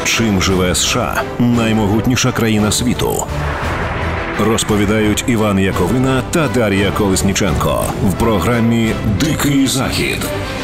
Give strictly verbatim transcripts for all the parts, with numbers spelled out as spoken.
Чим живе США – наймогутніша країна світу? Розповідають Іван Яковина та Дар'я Колесніченко в програмі «Дикий Захід»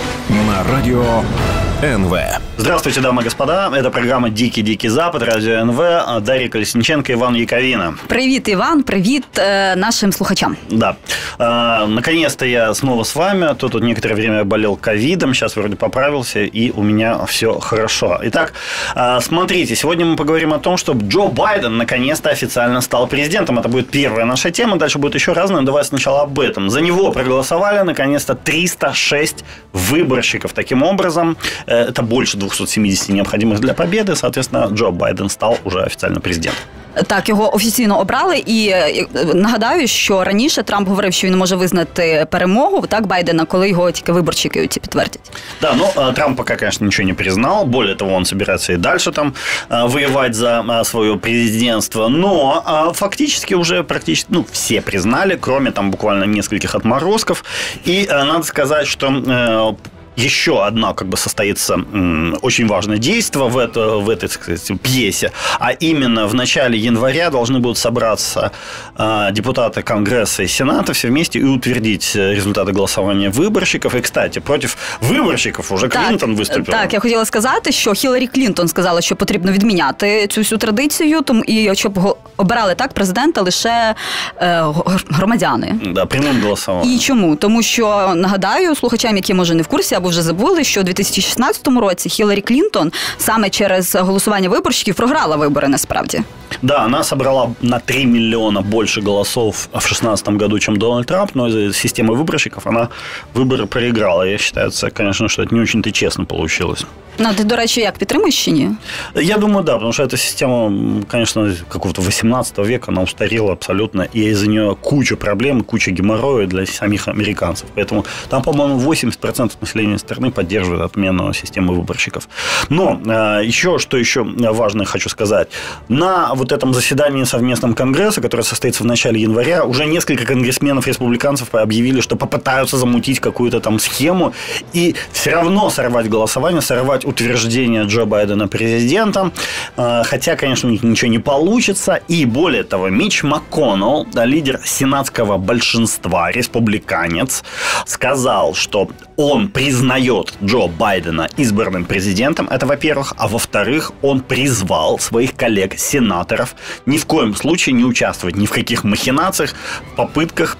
на радіо ен ве. Здравствуйте, дамы и господа. Это программа «Дикий-дикий Запад», радио эн ве, Дарья Колесніченко, Иван Яковина. Привет, Иван, привет э, нашим слухачам. Да. Э, наконец-то я снова с вами. То тут некоторое время болел ковидом, сейчас вроде поправился, и у меня все хорошо. Итак, э, смотрите, сегодня мы поговорим о том, что Джо Байден наконец-то официально стал президентом. Это будет первая наша тема, дальше будет еще разное. Давай сначала об этом. За него проголосовали, наконец-то, триста шесть выборщиков. Таким образом, э, это больше двухсот семидесяти необходимых для победы. Соответственно, Джо Байден стал уже офіційно президентом. Так, його офіційно обрали. І нагадаю, що раніше Трамп говорив, що він може визнати перемогу, так, Байдена, коли його тільки виборчики ці підтвердять. Да, но Трамп пока, конечно, ничего не признал. Более того, он собирается и дальше там воевать за свое президентство. Но фактически уже практически, ну, все признали, кроме там буквально нескольких отморозков. И надо сказать, что еще одна, как бы, состоится м, очень важное действие в, это, в этой, так сказать, пьесе. А именно в начале января должны будут собраться э, депутаты Конгресса и Сената все вместе и утвердить результаты голосования выборщиков. И, кстати, против виборщиків уже так, Клінтон виступила. Так, я хотіла сказати, що Хіларі Клінтон сказала, що потрібно відміняти цю всю традицію, тому і щоб обирали так президента лише е, громадяни. Да, прямим голосуванням. І чому? Тому що, нагадаю, слухачам, які, може, не в курсі, або вже забули, що у дві тисячі шістнадцятому році Хіларі Клінтон саме через голосування виборщиків програла вибори, насправді. Да, она собрала на три миллиона больше голосов в шестнадцатом году, чем Дональд Трамп, но из-за системы выборщиков она выборы проиграла. Я считаю, конечно, что это не очень-то честно получилось. Ну, ти, до речі, як, підтримуєш чи ні? Я думаю, да, потому что эта система, конечно, какого-то восемнадцатого века, она устарела абсолютно, и из-за нее куча проблем, куча геморроя для самих американцев. Поэтому там, по-моему, восемьдесят процентов населения страны поддерживает отмену системы выборщиков. Но э, еще, что еще важное хочу сказать. На вот этом заседании совместном Конгресса, которое состоится в начале января, уже несколько конгрессменов-республиканцев объявили, что попытаются замутить какую-то там схему и все равно сорвать голосование, сорвать утверждение Джо Байдена президентом, хотя, конечно, у них ничего не получится. И более того, Митч МакКоннелл, лидер сенатского большинства, республиканец, сказал, что он признает Джо Байдена избранным президентом, это во-первых, а во-вторых, он призвал своих коллег-сенаторов ни в коем случае не участвовать ни в каких махинациях, попытках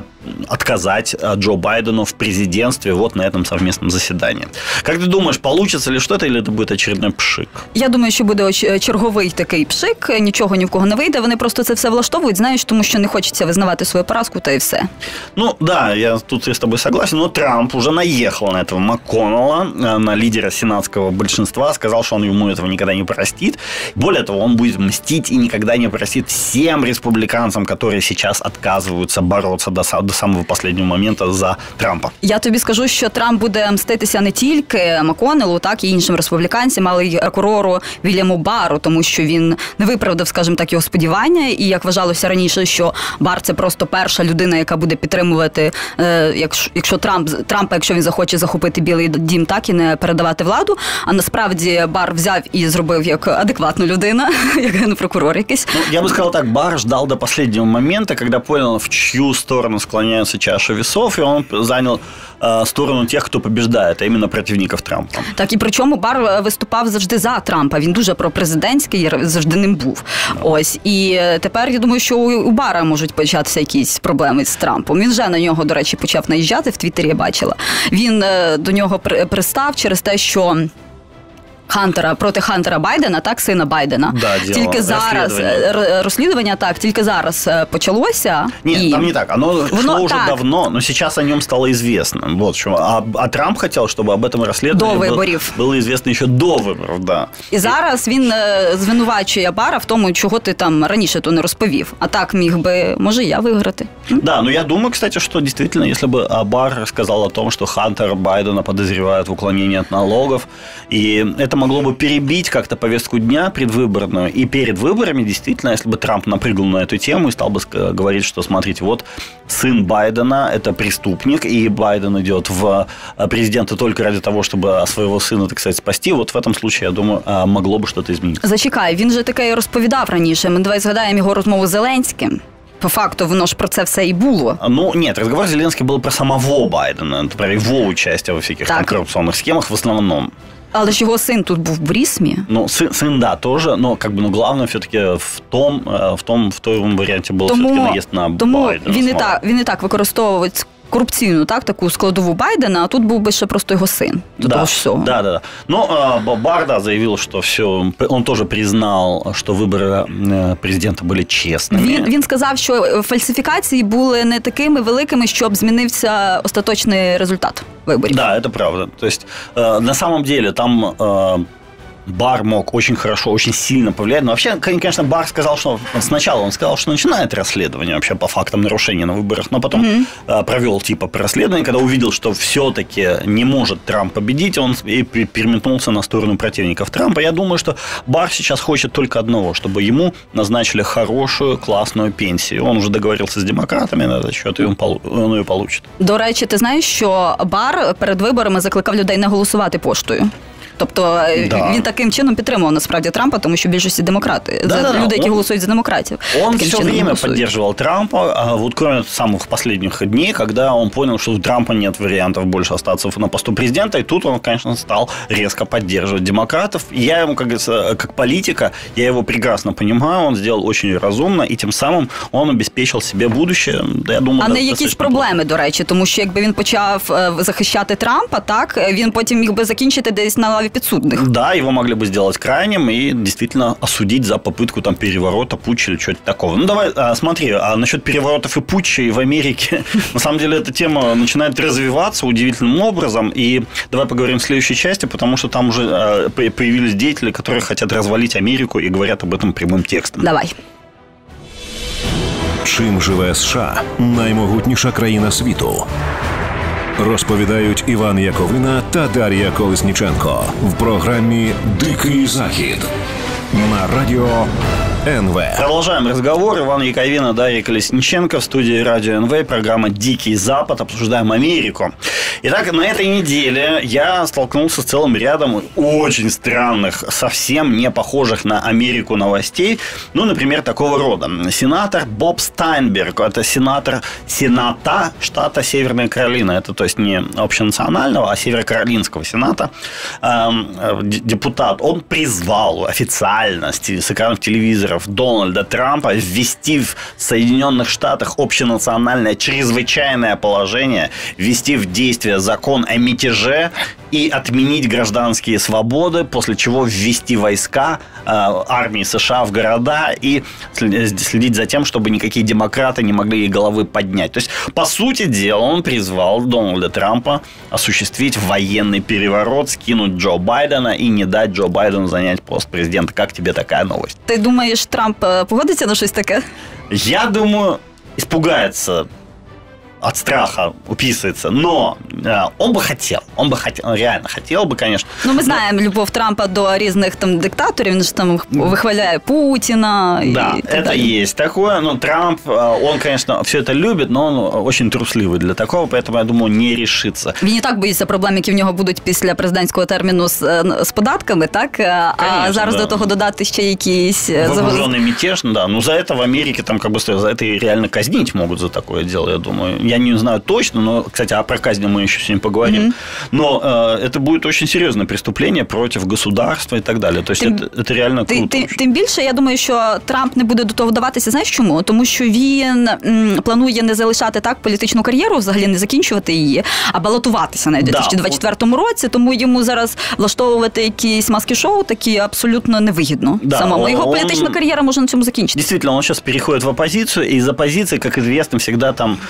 отказать Джо Байдену в президентстве вот на этом совместном заседании. Как ты думаешь, получится ли что-то, или это будет очередной пшик? Я думаю, що буде черговий такий пшик, нічого ні в кого не вийде, вони просто це все влаштовують, знаєш, тому що не хочеться визнавати свою поразку, та і все. Ну, да, я тут я с тобой согласен, но Трамп уже наехал на этого МакКоннелла, на лидера сенатского большинства, сказал, что он ему этого никогда не простит. Более того, он будет мстить и никогда не простит всем республиканцам, которые сейчас отказываются бороться до, до самого последнього моменту за Трампа. Я тобі скажу, що Трамп буде мститися не тільки МакКоннеллу, так і іншим республіканцям, але й прокурору Вільяму Барру, тому що він не виправдав, скажімо так, його сподівання. І як вважалося раніше, що Барр – це просто перша людина, яка буде підтримувати, е, якщо, якщо Трамп, Трампа, якщо він захоче захопити Білий дім, так і не передавати владу. А насправді Барр взяв і зробив як адекватну людину, як генпрокурор якийсь. Ну, я бы сказал так, Барр ждал до последнего момента, когда понял, в чью сторону склоняется чаша весов, и он занял э, сторону тех, хто побіждає, а іменно противників Трампа. Так, і причому Барр виступав завжди за Трампа. Він дуже пропрезидентський, завжди ним був. No. Ось. І тепер, я думаю, що у Барра можуть початися якісь проблеми з Трампом. Він вже на нього, до речі, почав наїжджати, в Твіттері я бачила. Він до нього пристав через те, що Хантера, проти Хантера Байдена, так, сина Байдена. Да, тільки зараз розслідування. розслідування, так, тільки зараз почалося. Ні, і... там не так. Оно Воно, шло уже так. давно, но сейчас о нем стало известно. Вот что. А, а Трамп хотел, чтобы об этом расследовании было, было известно еще до виборів, да. І зараз він звинувачує Барра в тому, чого ти там раніше то не розповів. А так міг би, може, я виграти. Да, но я думаю, кстати, что действительно, если бы Барр сказал о том, что Хантер Байдена подозревают в уклонении от налогов, и это могло могло бы перебить как-то повестку дня предвыборную. И перед выборами, действительно, если бы Трамп напрыгал на эту тему и стал бы говорить, что, смотрите, вот сын Байдена – это преступник, и Байден идет в президенты только ради того, чтобы своего сына, так сказать, спасти, вот в этом случае, я думаю, могло бы что-то измениться. Зачекай, він же таке розповідав раніше. Ми давай згадаємо його розмову з Зеленським. По факту, воно ж про це все і було. Ну, нет, разговор Зеленский был про самого Байдена, про его участие во всяких там коррупционных схемах в основном. Але ж його син тут був в Брісмі. Ну, сын, сын, да, тоже, но как бы, ну, главное все-таки в том, в том, в том варианте было тому, все-таки наезд на тому Байдена. Він і так, він і так використовував корупційну, так, таку складову Байдена, а тут був би ще просто його син. До да, того всього. Да, да, да. Но Барр, да, заявил, что все, он тоже признал, что выборы президента были честными. Він, він сказав, що фальсифікації були не такими великими, щоб змінився остаточний результат виборів. Да, это правда. То есть, на самом деле, там... Барр мог очень хорошо, очень сильно повлиять. Но вообще, конечно, Барр сказал, что сначала он сказал, что начинает расследование вообще по фактам нарушения на выборах, но потом mm-hmm. провел типа расследование, когда увидел, что все-таки не может Трамп победить, он и переметнулся на сторону противников Трампа. Я думаю, что Барр сейчас хочет только одного, чтобы ему назначили хорошую, классную пенсию. Он уже договорился с демократами на этот счет, и он, полу- он ее получит. До речі, ти знаєш, що Барр перед виборами закликав людей не голосувати поштою? Тобто да. він таким чином підтримував насправді Трампа, тому що більшості демократи, да, за да, люди, да. які он, голосують за демократів. Он все время голосують. Поддерживал Трампа, а вот кроме самых последних дней, когда он понял, что у Трампа нет вариантов больше остаться на посту президента, и тут он, конечно, стал резко поддерживать демократов. Я ему, как говорится, как политика, я его прекрасно понимаю, он сделал очень разумно, и тем самым он обеспечил себе будущее. Я думаю, а не якісь проблеми, до речі, тому що якби він почав захищати Трампа, так, він потім міг би закінчити десь на лаві підсудних. Да, его могли бы сделать крайним и действительно осудить за попытку там переворота, путча или чего-то такого. Ну, давай, а, смотри, а насчет переворотов и путчей в Америке, на самом деле, эта тема начинает развиваться удивительным образом. И давай поговорим в следующей части, потому что там уже а, появились деятели, которые хотят развалить Америку и говорят об этом прямым текстом. Давай. Чим живе США? Наймогутніша країна світу. Розповідають Іван Яковина та Дар'я Колесніченко в програмі «Дикий Захід» на радіо ен ве. Продолжаем разговор. Иван Яковина, Дарья Колесниченко в студии радио эн ве. Программа «Дикий Запад». Обсуждаем Америку. Итак, на этой неделе я столкнулся с целым рядом очень странных, совсем не похожих на Америку новостей. Ну, например, такого рода. Сенатор Боб Стайнберг. Это сенатор Сената штата Северная Каролина. Это, то есть, не общенационального, а Северокаролинского сената. Депутат. Он призвал официально с экранов телевизоров Дональда Трампа ввести в Соединенных Штатах общенациональное чрезвычайное положение, ввести в действие закон о мятеже и отменить гражданские свободы, после чего ввести войска э, армии США в города и следить за тем, чтобы никакие демократы не могли ей головы поднять. То есть, по сути дела, он призвал Дональда Трампа осуществить военный переворот, скинуть Джо Байдена и не дать Джо Байдену занять пост президента. Как тебе такая новость? Ты думаешь, Трамп погодится на что-то такое? Я думаю, испугается. От страха уписывается, но э, он бы хотел, он бы хотел, он реально хотел бы, конечно. Ну, ми знаємо любов Трампа до різних там диктаторів, він ж там вихваляє Путіна. Да, и это далее. Есть такое, но Трамп, он, конечно, все это любит, но он очень трусливый для такого, поэтому, я думаю, не решится. Він і так боїться проблем, які в нього будуть після президентського терміну з, з податками, так? Конечно, а зараз да. до того додати ще якісь... Вооруженный мятеж, да, ну за это в Америке, там, как бы, за это и реально казнить могут за такое дело, я думаю. Я не знаю точно, но, кстати, о про казни мы еще сегодня поговорим. Mm-hmm. Но э, это будет очень серьезное преступление против государства и так далее. То есть тим, это, это реально круто. Тим, тим більше, я думаю, що Трамп не буде до того вдаватися. Знаєш чому? Тому що він м, планує не залишати так політичну кар'єру, взагалі не закінчувати її, а балотуватися навіть у дві тисячі двадцять четвертому році. Тому йому зараз влаштовувати якісь маски-шоу такі абсолютно невигідно. Да, самому. он, Його політична он, кар'єра може на цьому закінчитися. Действительно, он сейчас переходит в оппозицию, и из оппозиции, как известно, всегда там... Э,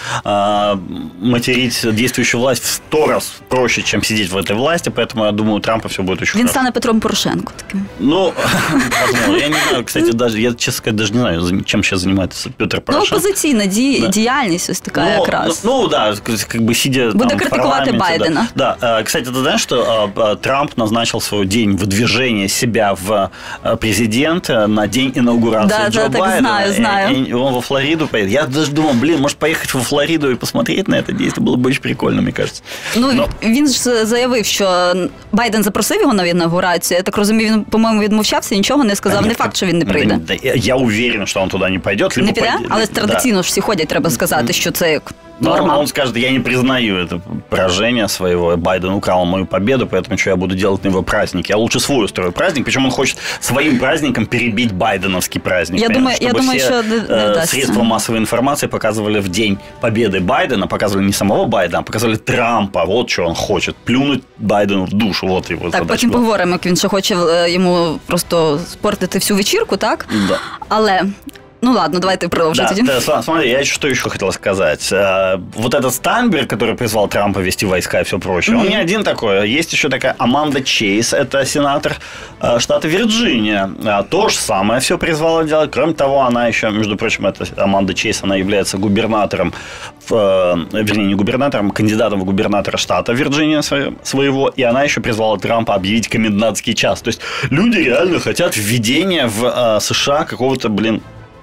э, материть действующую власть в сто раз проще, чем сидеть в этой власти, поэтому я думаю, у Трампа все будет очень Він хорошо. стане Петром Порошенко таким. Ну, возможно. Я не знаю, кстати, даже, я, честно сказать, даже не знаю, чем сейчас занимается Петр Порошенко. Ну, опозиційна ді... Да. діяльність ось така Ну, якраз. Ну, ну, да, как бы сидя Буде там в критикувати парламенте, Байдена. Да. да. Кстати, ты знаешь, что Трамп назначил свой день выдвижения себя в президента на день инаугурации да, Джо да, Байдена. Так знаю, знаю. И, и он во Флориду поедет. Я даже думал, блин, может поехать во Флориду и посмотреть на это действие, было бы очень прикольно, мне кажется. Ну, Но... він ж заявив, що Байден запросив його на інаугурацію. Я так розумію, він, по-моєму, відмовчався, нічого не сказав. Да, не нет, факт, що він не прийде. Да, я уверен, что он туда не пойдет. Не піде? пойдет, Але традиційно ж всі ходять, треба сказати, що це як норма. Он, он скажет, я не признаю это поражение своего, Байден украл мою победу, поэтому что я буду делать на его праздник? Я лучше свой устрою праздник, причем он хочет своим праздником перебить байденовский праздник. Я думаю, я думаю, все что не э, средства массовой информации показывали в день победы Байдена, показывали не самого Байдена, а показывали Трампа, вот что он хочет, плюнуть Байдену в душу, вот его Так, потім была. поговоримо, як він ще хоче йому просто спортити всю вечірку, так? Да. Але... Ну ладно, давай ты продолжи. Да, да, смотри, я что еще хотел сказать. Вот этот Стайнберг, который призвал Трампа вести войска и все прочее, mm-hmm. он не один такой. Есть еще такая Аманда Чейз, это сенатор штата Вирджиния. То же самое все призвала делать. Кроме того, она еще, между прочим, это Аманда Чейз, она является губернатором, вернее, не губернатором, кандидатом в губернатора штата Вирджиния своего, и она еще призвала Трампа объявить комендантский час. То есть люди реально хотят введения в США какого-то, блин,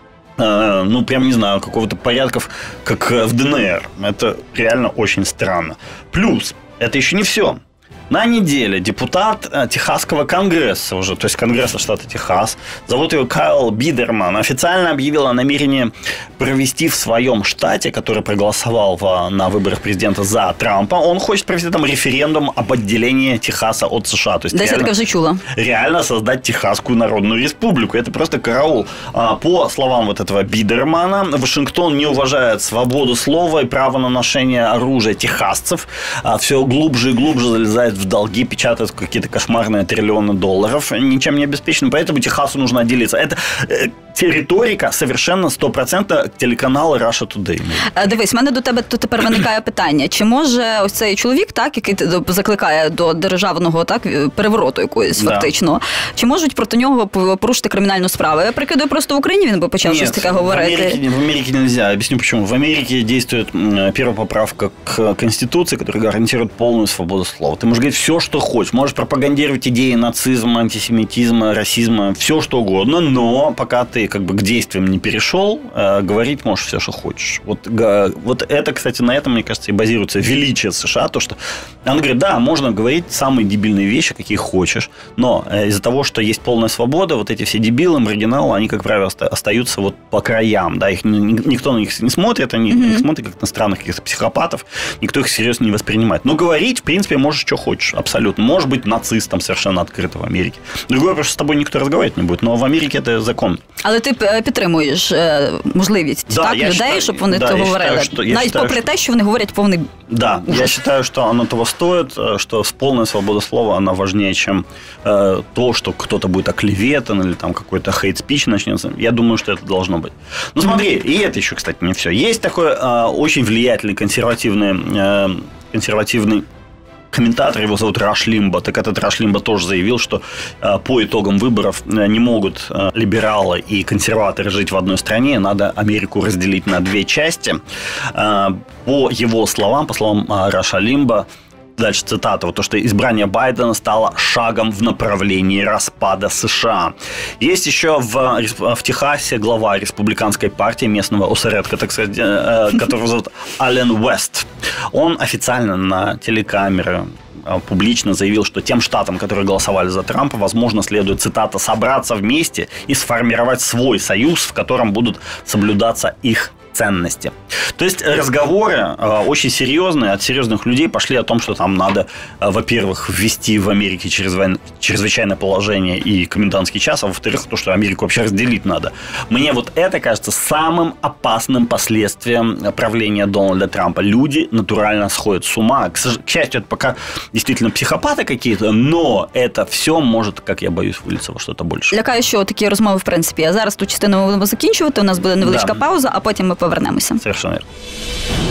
ну, прям, не знаю, какого-то порядков, как в ДНР. Это реально очень странно. Плюс, это еще не все. На неделе депутат Техасского конгресса уже, то есть Конгресса штата Техас, зовут его Кайл Бидерман, официально объявил о намерении провести в своем штате, который проголосовал в, на выборах президента за Трампа, он хочет провести там референдум об отделении Техаса от США. То есть да, реально, я уже чула. Реально создать Техасскую Народную Республику. Это просто караул. По словам вот этого Бидермана, Вашингтон не уважает свободу слова и право на ношение оружия техасцев, все глубже и глубже залезает в долги, печатают какие-то кошмарные триллионы долларов, ничем не обеспечены, поэтому Техасу нужно отделиться. Это э, риторика совершенно сто процентов телеканалу Russia Today. Дивись, в мене до тебе тут тепер виникає питання. Чи може ось цей чоловік, так, який закликає до державного, так, перевороту якоїсь, да, фактично, чи можуть проти нього порушити кримінальну справу? Я прикидаю, просто в Україні він би почав Нет, щось таке говорити. В Америке, в Америке нельзя. Объясню почему. В Америке действует первая поправка к Конституции, которая гарантирует полную свободу слова. Ты можешь говорить все, что хочешь. Можешь пропагандировать идеи нацизма, антисемитизма, расизма, все, что угодно, но пока ты как бы к действиям не перешел, э, говорить можешь все, что хочешь. Вот, э, вот это, кстати, на этом, мне кажется, и базируется величие США, то, что он говорит, да, можно говорить самые дебильные вещи, какие хочешь, но э, из-за того, что есть полная свобода, вот эти все дебилы, маргиналы, они, как правило, остаются вот по краям, да, их никто на них не смотрит, они mm-hmm. их смотрят как на странных каких-то психопатов, никто их серьезно не воспринимает. Но говорить, в принципе, можешь, что хочешь, абсолютно. Можешь быть нацистом совершенно открыто в Америке. Другое, потому что с тобой никто разговаривать не будет, но в Америке это закон. Але ти підтримуєш можливість, да, так, людей, считаю, щоб вони да, це говорили. Считаю, что, навіть считаю, попри что... те, що вони говорять повний Да, ужас. Я считаю, что оно того стоит, что полная свобода слова, она важнее, чем э, то, что кто-то будет оклеветан или там какой-то хейт-спич начнется. Я думаю, что это должно быть. Ну, смотри, mm-hmm. и это еще, кстати, не все. Есть такой э, очень влиятельный консервативный, э, консервативный комментатор, его зовут Раш Лимбо. Так этот Раш Лимбо тоже заявил, что э, по итогам выборов не могут э, либералы и консерваторы жить в одной стране, надо Америку разделить на две части. Э, по его словам, по словам э, Раша Лимбо, дальше цитата, вот то, что избрание Байдена стало шагом в направлении распада США. Есть еще в, в Техасе глава республиканской партии, местного осередка, так сказать, э, которого зовут Ален Уэст. Он официально на телекамеры публично заявил, что тем штатам, которые голосовали за Трампа, возможно, следует, цитата, собраться вместе и сформировать свой союз, в котором будут соблюдаться их ценности. То есть разговоры э, очень серьезные, от серьезных людей пошли о том, что там надо, э, во-первых, ввести в Америке чрезвы... чрезвычайное положение и комендантский час, а во-вторых, то, что Америку вообще разделить надо. Мне вот это кажется самым опасным последствием правления Дональда Трампа. Люди натурально сходят с ума. К, к счастью, это пока действительно психопаты какие-то, но это все может, как я боюсь, вылиться во что-то больше. Лякаю, що такі розмови, в принципі. А зараз ту частину ми будемо закінчувати, у нас буде невеличка да. пауза, а потім ми повернемося. Совершенно верно.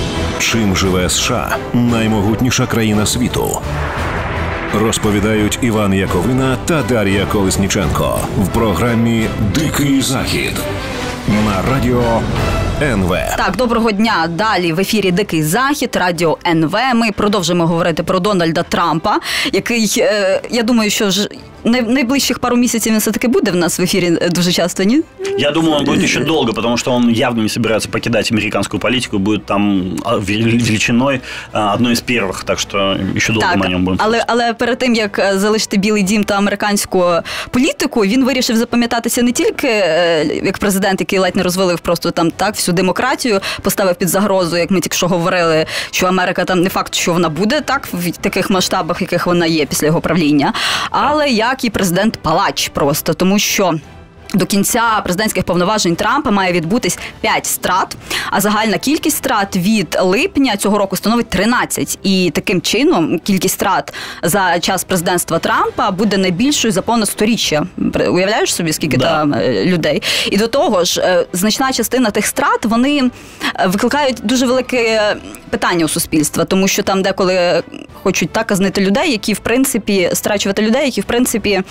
Чим живе США? Наймогутніша країна світу. Розповідають Іван Яковина та Дар'я Колесніченко в програмі «Дикий Захід» на радіо ен ве. Так, доброго дня. Далі в ефірі «Дикий Захід», радіо ен ве. Ми продовжуємо говорити про Дональда Трампа, який, е, я думаю, що ж найближчих пару місяців він все-таки буде в нас в ефірі дуже часто, ні? Я думаю, он будет еще долго, потому что он явно не собирается покидать американскую политику, будет там величиной одной из первых, так что еще довго так, на ньому будемо. Але, але перед тим, як залишити Білий дім та американську політику, він вирішив запам'ятатися не тільки як президент, який ледь не розвалив просто там так всю демократію, поставив під загрозу, як ми тільки що говорили, що Америка там не факт, що вона буде так в таких масштабах, яких вона є після його правління, але як і президент-палач просто, тому що до кінця президентських повноважень Трампа має відбутись п'ять страт, а загальна кількість страт від липня цього року становить тринадцять. І таким чином кількість страт за час президентства Трампа буде найбільшою за понад сторіччя. Уявляєш собі, скільки да. там людей? І до того ж, значна частина тих страт, вони викликають дуже велике питання у суспільства, тому що там деколи хочуть так казнити людей, які, в принципі, страчувати людей, які, в принципі,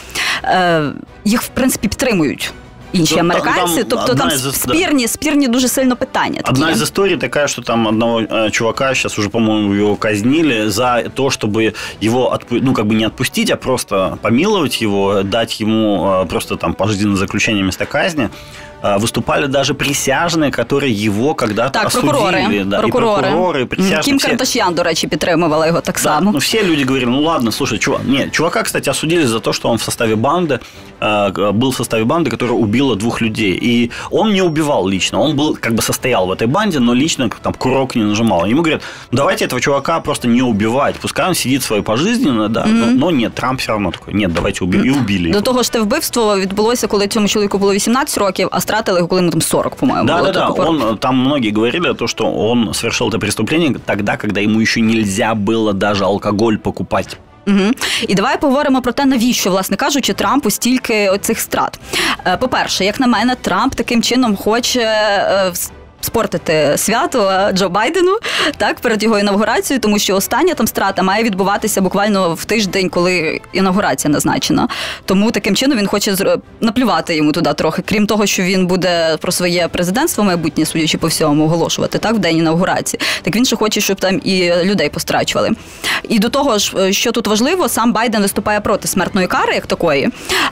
їх, в принципі, підтримують інші там, американці, там, тобто там из, спірні, спірні дуже сильно питання. Одна такі. из историй такая, что там одного э, чувака, сейчас уже, по-моему, его казнили за то, чтобы его, отпу- ну, как бы не отпустить, а просто помиловать его, дать ему э, просто там пожизненное заключение вместо казни. Выступали даже присяжные, которые его когда-то так, осудили. Прокурори, да, прокурори. И прокурори, присяжные. Кім все... Кардаш'ян, до речі, підтримувала його так да, само. Ну, все люди говорили, ну ладно, слушай, чувак, нет, чувака, кстати, осудили за то, что он в составе банды, э, был в составе банды, которая убила двух людей. И он не убивал лично, он был, как бы состоял в этой банде, но лично там курок не нажимал. Ему говорят, ну, давайте этого чувака просто не убивать, пускай он сидит свое пожизненно, да, mm-hmm. но, но нет, Трамп все равно такой, нет, давайте убьем, и убили До его. того ж, те вбивство відбулося, коли цьому чоловіку було вісімнадцять років, а стратили його, коли йому там сорок, по-моему. Да, было да, да. Он, там многие говорили, то, что он совершил это преступление тогда, когда ему еще нельзя было даже алкоголь покупать. Угу. І давай поговоримо про те, навіщо, власне кажучи, Трампу стільки оцих страт. По-перше, як на мене, Трамп таким чином хоче спортити свято Джо Байдену, так, перед його інавгурацією, тому що остання там страта має відбуватися буквально в тиждень, коли інавгурація назначена. Тому таким чином він хоче наплювати йому туди трохи. Крім того, що він буде про своє президентство майбутнє, судячи по всьому, оголошувати, так, в день інавгурації. Так він ще хоче, щоб там і людей пострачували. І до того ж, що тут важливо, сам Байден виступає проти смертної кари, як такої,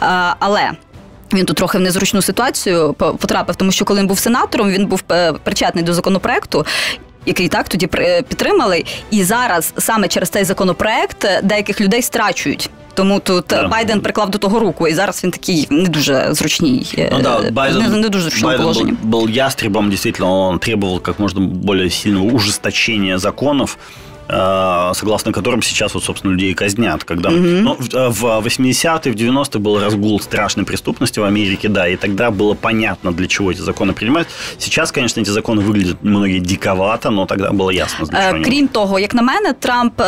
але він тут трохи в незручну ситуацію потрапив, тому що коли він був сенатором, він був причетний до законопроекту, який так тоді підтримали, і зараз саме через цей законопроект деяких людей страчують. Тому тут да. Байден приклав до того руку, і зараз він такий не дуже зручній, ну, да, Байден, не, не дуже зручному положенні. Байден был, был ястребом, действительно, он требовал как можно более сильного ужесточения законов, согласно которым сейчас, вот, собственно, людей казнят. Когда... Mm-hmm. Ну, в восьмидесятые, в девяностые был разгул страшной преступности в Америке, да, и тогда было понятно, для чего эти законы принимают. Сейчас, конечно, эти законы выглядят многие диковато, но тогда было ясно, для чего они. Крім того, як на мене, Трамп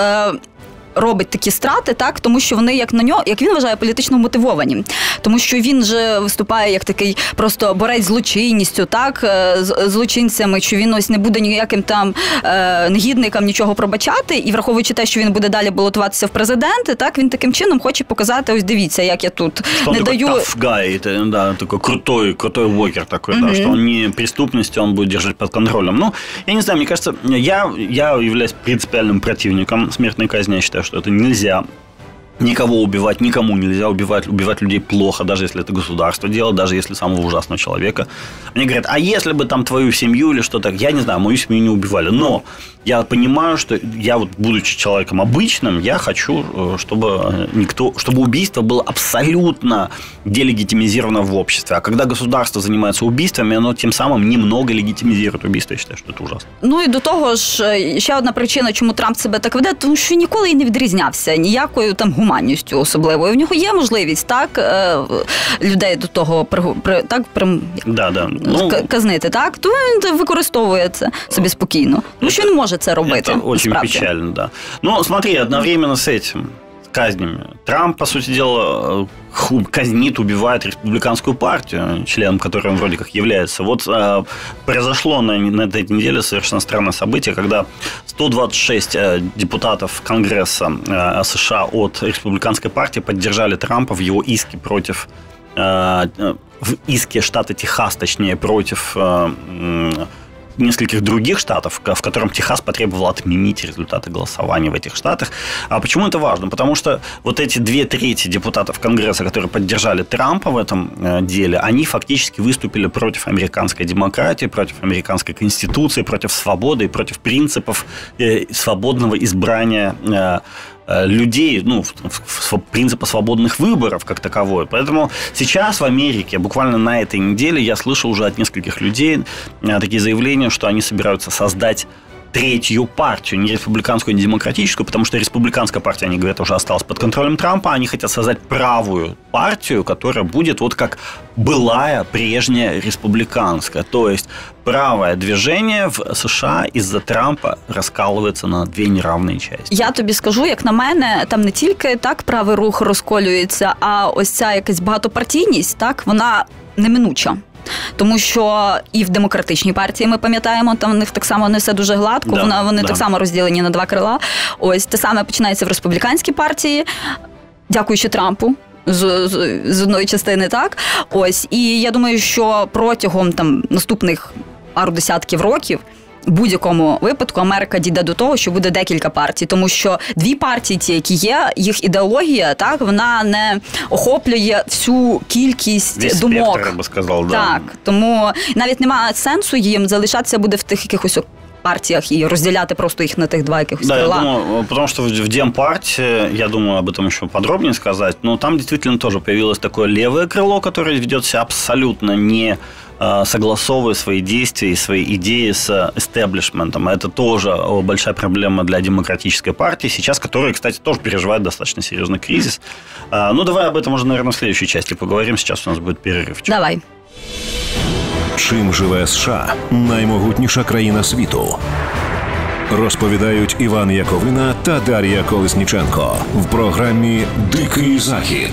робить такі страти, так, тому що вони, як на нього, як він вважає, політично мотивовані. Тому що він же виступає як такий просто борець з злочинністю, так, з злочинцями, що він ось не буде ніяким там е, негідникам нічого пробачати, і враховуючи те, що він буде далі балотуватися в президенти, так, він таким чином хоче показати, ось дивіться, як я тут что не он даю... tough guy, да, такой крутой, крутой вокер такой, mm-hmm. да, что он не преступностью, он будет держать под контролем. Ну, я не знаю, мне кажется, я, я являюсь принципиальным противником смертной казни, я считаю, что это нельзя никого убивать, никому нельзя убивать, убивать людей плохо, даже если это государство делает, даже если самого ужасного человека. Мне говорят, а если бы там твою семью или что-то, я не знаю, мою семью не убивали, но я понимаю, что я вот, будучи человеком обычным, я хочу, чтобы никто, чтобы убийство было абсолютно делегитимизировано в обществе. А когда государство занимается убийствами, оно тем самым немного легитимизирует убийство. Я считаю, що це ужасно. Ну і до того ж, ще одна причина, чому Трамп себе так веде, тому що ніколи і не відрізнявся ніякою там гуманністю особливою. В нього є можливість, так, людей до того так, да, да. Ну, казнити, так, то він використовує це собі спокійно. Тому що він може це робити. Это очень справді. печально, да. Но смотри, одновременно с этим, казнями. Трамп, по сути дела, казнит, убивает республиканскую партию, членом которой он вроде как является. Вот э, произошло на, на этой неделе совершенно странное событие, когда сто двадцать шесть э, депутатов Конгресса э, США от республиканской партии поддержали Трампа в его иске против э, в иске штата Техас, точнее, против э, нескольких других штатов, в котором Техас потребовал отменить результаты голосования в этих штатах. А почему это важно? Потому что вот эти две трети депутатов Конгресса, которые поддержали Трампа в этом деле, они фактически выступили против американской демократии, против американской конституции, против свободы и против принципов свободного избрания людей, ну, принципа свободных выборов как таковой. Поэтому сейчас в Америке, буквально на этой неделе, я слышал уже от нескольких людей такие заявления, что они собираются создать третью партию, не республиканскую, не демократическую, потому что республиканская партия, они говорят, уже осталась под контролем Трампа, они хотят создать правую партию, которая будет вот как былая прежняя республиканская. То есть правое движение в США из-за Трампа розкалується на дві неравні частини. Я тобі скажу, як на мене, там не тільки так правий рух розколюється, а ось ця якась багатопартійність, так, вона неминуча. Тому що і в демократичній партії, ми пам'ятаємо, там в них так само не все дуже гладко, да, вони, вони да. так само розділені на два крила. Ось те саме починається в республіканській партії, дякуючи Трампу. З, з, з одної частини, так? Ось. І я думаю, що протягом там наступних пару десятків років в будь-якому випадку Америка дійде до того, що буде декілька партій, тому що дві партії, ті, які є, їх ідеологія, так, вона не охоплює всю кількість Весь думок. спектр, я би сказав, да. Так, тому навіть немає сенсу їм залишатися буде в тих якихось партиях и разделять просто их на тех два каких-то да, крыла. Я думаю, потому что в Демпартии, я думаю, об этом еще подробнее сказать, но там действительно тоже появилось такое левое крыло, которое ведет себя абсолютно не согласовывая свои действия и свои идеи с эстеблишментом. Это тоже большая проблема для демократической партии сейчас, которая, кстати, тоже переживает достаточно серьезный кризис. Ну, давай об этом уже, наверное, в следующей части поговорим. Сейчас у нас будет перерыв. Давай. Чим живе США – наймогутніша країна світу? Розповідають Іван Яковина та Дар'я Колесніченко в програмі «Дикий Захід»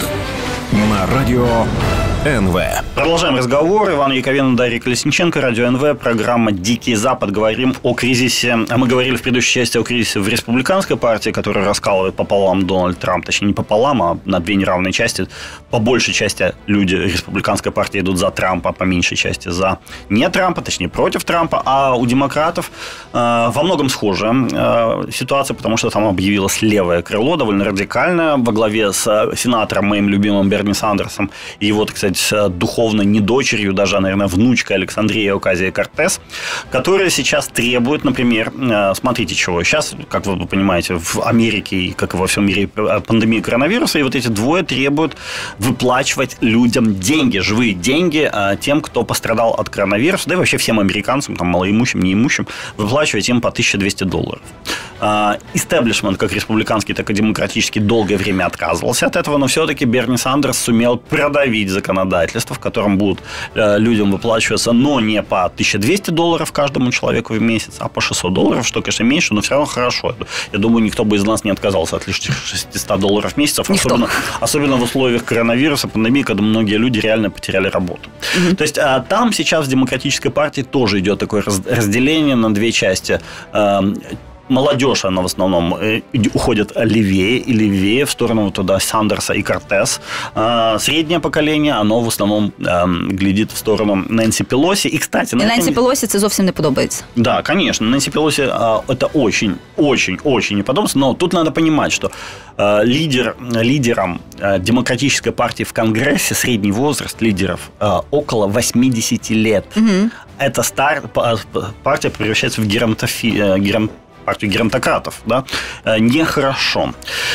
на радіо ен ве. Продолжаем разговор. Иван Яковина, Дарья Колесниченко, радио эн ве, программа «Дикий Запад». Говорим о кризисе. А мы говорили в предыдущей части о кризисе в республиканской партии, которую раскалывает пополам Дональд Трамп. Точнее, не пополам, а на две неравные части. По большей части люди республиканской партии идут за Трампа, по меньшей части за не Трампа, точнее, против Трампа. А у демократов э, во многом схожая э, ситуация, потому что там объявилось левое крыло, довольно радикальное, во главе с сенатором, моим любимым Берни Сандерсом, и его, так сказать, духовно не дочерью, даже, наверное, внучкой Александрии Оказии-Кортес, которые сейчас требуют, например, смотрите чего. Сейчас, как вы понимаете, в Америке и как и во всем мире пандемия коронавируса, и вот эти двое требуют выплачивать людям деньги, живые деньги тем, кто пострадал от коронавируса, да и вообще всем американцам, там, малоимущим, неимущим, выплачивать им по тысяче двести долларов. Истеблишмент, как республиканский, так и демократический, долгое время отказывался от этого, но все-таки Берни Сандерс сумел продавить законодательство, в котором будут э, людям выплачиваться, но не по тысяче двести долларов каждому человеку в месяц, а по шестьсот долларов, что, конечно, меньше, но все равно хорошо. Я думаю, никто бы из нас не отказался от лишних шестисот долларов в месяц, особенно, особенно в условиях коронавируса, пандемии, когда многие люди реально потеряли работу. Mm-hmm. То есть э, там сейчас в демократической партии тоже идет такое раз, разделение на две части. Э, Молодежь, она в основном уходит левее и левее в сторону туда Сандерса и Кортес. Среднее поколение, оно в основном глядит в сторону Нэнси Пелоси. И, кстати... И Нэнси Пелоси это совсем не подобается. Да, конечно. Нэнси Пелоси это очень, очень, очень не подобается. Но тут надо понимать, что лидер, лидером демократической партии в Конгрессе средний возраст лидеров около восьмидесяти лет. Угу. Эта стар... партия превращается в геронтофи... герон... партию геронтократов, да, нехорошо.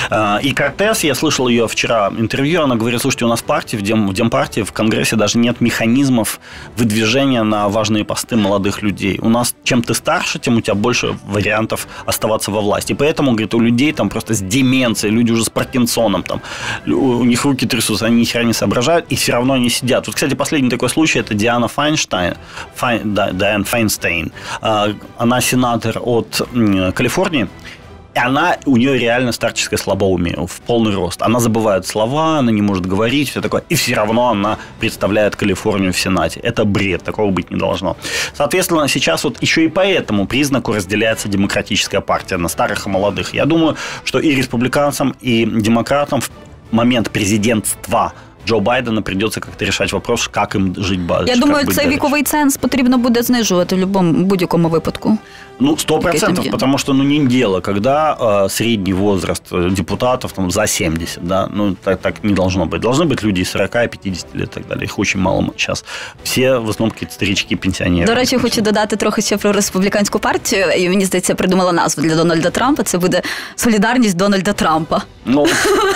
И Кортес, я слышал ее вчера интервью, она говорит, слушайте, у нас партии, в, Дем, в Демпартии, в Конгрессе даже нет механизмов выдвижения на важные посты молодых людей. У нас, чем ты старше, тем у тебя больше вариантов оставаться во власти. И поэтому, говорит, у людей там просто с деменцией, люди уже с Паркинсоном, там, у них руки трясутся, они ни хера не соображают, и все равно они сидят. Вот, кстати, последний такой случай, это Диана Файнштейн, Файн, да, Диана Файнстейн. Она сенатор от Калифорнии, И она, у нее реально старческое слабоумие в полный рост. Она забывает слова, она не может говорить, все такое. И все равно она представляет Калифорнию в Сенате. Это бред, такого быть не должно. Соответственно, сейчас вот еще и по этому признаку разделяется демократическая партия на старых и молодых. Я думаю, что и республиканцам, и демократам в момент президентства Джо Байдена придется как-то решати вопрос, як їм жити далі. Я думаю, цей віковий ценз потрібно буде знижувати в любому, будь-якому випадку. Ну, сто процентов, потому что, ну, не дело, когда э, средний возраст депутатов там, за семьдесят, да, ну, так, так не должно быть. Должны быть люди сорок и пятьдесят лет и так далее. Их очень мало сейчас. Все, в основном, какие-то старички, пенсионеры. До речі, хочу додати трохи ще про республіканську партію. І мені здається, придумала назву для Дональда Трампа. Це буде «Солідарність Дональда Трампа». Ну,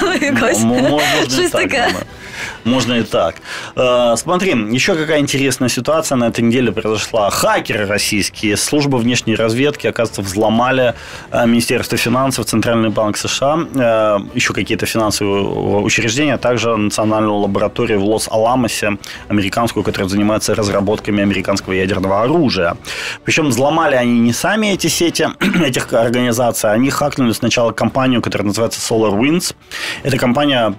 можно и так. Можно и так. Смотри, еще какая интересная ситуация на этой неделе произошла. Хакеры российские, служба внешней разведки, оказывается, взломали Министерство финансов, Центральный банк США, еще какие-то финансовые учреждения, а также национальную лабораторию в Лос-Аламосе, американскую, которая занимается разработками американского ядерного оружия. Причем взломали они не сами эти сети, этих организаций, они хакнули сначала компанию, которая называется SolarWinds. Эта компания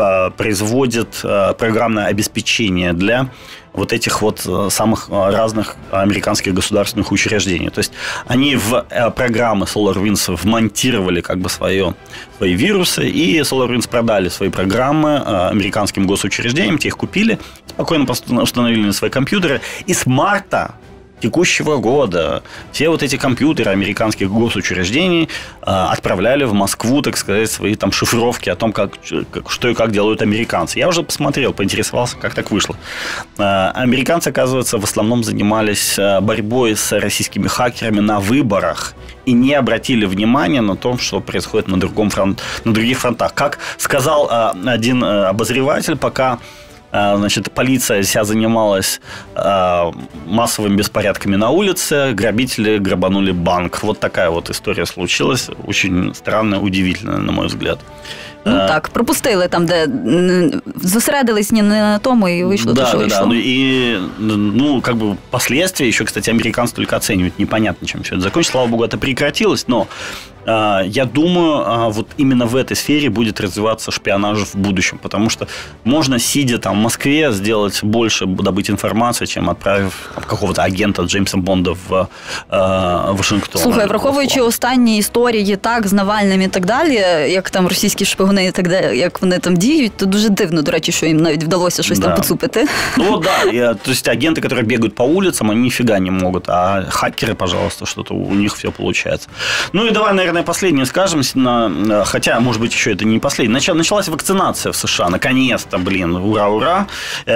производит программное обеспечение для вот этих вот самых разных американских государственных учреждений. То есть они в программы SolarWinds вмонтировали как бы свое, свои вирусы, и SolarWinds продали свои программы американским госучреждениям, те их купили, спокойно установили на свои компьютеры, и с марта текущего года все вот эти компьютеры американских госучреждений э, отправляли в Москву, так сказать, свои там шифровки о том, как, как, что и как делают американцы. Я уже посмотрел, поинтересовался, как так вышло. Э, американцы, оказывается, в основном занимались борьбой с российскими хакерами на выборах и не обратили внимания на то, что происходит на, другом фронт, на других фронтах. Как сказал э, один э, обозреватель, пока значит, полиция вся занималась э, массовыми беспорядками на улице, грабители грабанули банк. Вот такая вот история случилась. Очень странная, удивительная, на мой взгляд. Ну так, пропустили там, де зосередились не на тому и вышло да, то, что да, вышло. Да, ну и, ну, как бы последствия еще, кстати, американцы только оценивают. Непонятно, чем все это закончится. Слава богу, это прекратилось, но э, я думаю, э, вот именно в этой сфере будет развиваться шпионаж в будущем, потому что можно, сидя там в Москве, сделать больше, добыть информацию, чем отправив какого-то агента Джеймса Бонда в э, Вашингтон. Слухай, враховуючи останні історії так з Навальним і так далі, як там російські шпигуни і так далі, як вони там діють, то дуже дивно, до речі, що їм навіть вдалося щось да. там поцупити. Ну да, я, то есть агенты, которые бегают по улицам, они нифига не могут, а хакеры, пожалуйста, что-то у них все получается. Ну и давай, наверное, последнее скажем, на, хотя, может быть, еще это не последнее. Началась вакцинация в США, наконец-то, блин, ура-ура.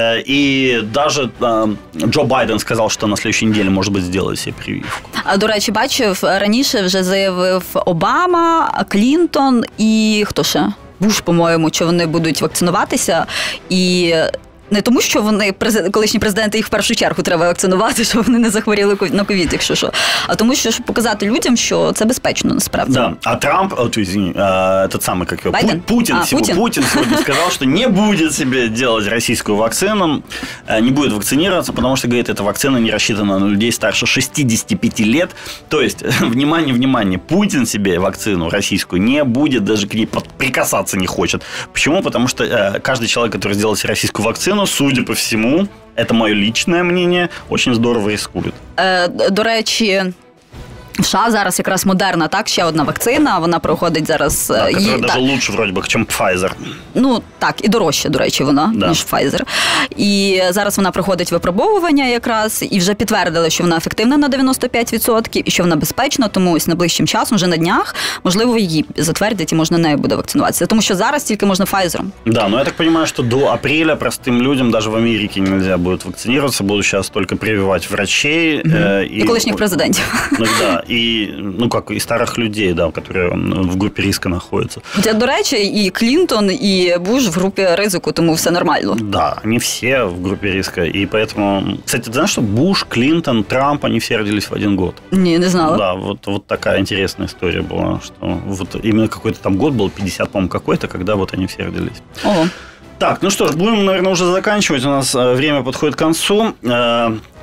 И даже Джо Байден сказал, что на следующей неделе, может быть, сделает себе прививку. А, до речі, бачив, раніше вже заявив Обама, Клінтон і хто ще? Буш, по-моєму, що вони будуть вакцинуватися. І не тому, що вони, колишні президенти, їх в першу чергу треба вакцинувати, щоб вони не захворіли на ковід, якщо що. А тому, що щоб показати людям, що це безпечно, насправді. Да. А Трамп, о, извини, этот самый, как его, Байден? Путин, а, сегодня, Путин. Путин сегодня сказал, что не будет себе делать российскую вакцину, не будет вакцинироваться, потому что, говорит, эта вакцина не рассчитана на людей старше шестидесяти пяти лет. То есть, внимание, внимание, Путин себе вакцину российскую не будет, даже к ней прикасаться не хочет. Почему? Потому что каждый человек, который сделал себе российскую вакцину, судя по всему, это мое личное мнение, очень здорово рискует. Е, до речі, в США зараз якраз Модерна, так, ще одна вакцина, вона проходить зараз... Да, її, которая даже так, лучше, вроде бы, чем Pfizer. Ну, так, і дорожче, до речі, вона, да. ніж Pfizer. І зараз вона проходить випробовування якраз, і вже підтвердили, що вона ефективна на дев'яносто п'ять відсотків, і що вона безпечна, тому ось найближчим часом, вже на днях, можливо, її затвердять, і можна нею буде вакцинуватися. Тому що зараз тільки можна Pfizer. Да, но я так понимаю, что до апреля простым людям даже в Америке нельзя будет вакцинироваться, будут сейчас только прививать врачей. Mm-hmm. э, и, и колишних президентів. Ну, да, и, ну, как, и старых людей, да, которые в группе риска находятся. Хотя, до речі, і Клінтон, і Буш в группе ризику, тому все нормально. Да, они все в группе риска, и поэтому... Кстати, ты знаешь, что Буш, Клинтон, Трамп, они все родились в один год? Не, не знала. Да, вот, вот такая интересная история была, что вот именно какой-то там год был, пятьдесят, по-моему, какой-то, когда вот они все родились. Ого. Так, ну что ж, будем, наверное, уже заканчивать. У нас время подходит к концу.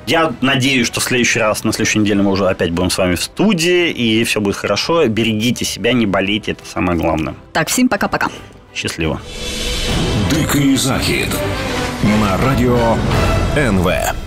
Я надеюсь, что в следующий раз, на следующей неделе мы уже опять будем с вами в студии, и все будет хорошо. Берегите себя, не болейте, это самое главное. Так, всім пока-пока. Счастливо. Дикий Захід на радіо ен ве.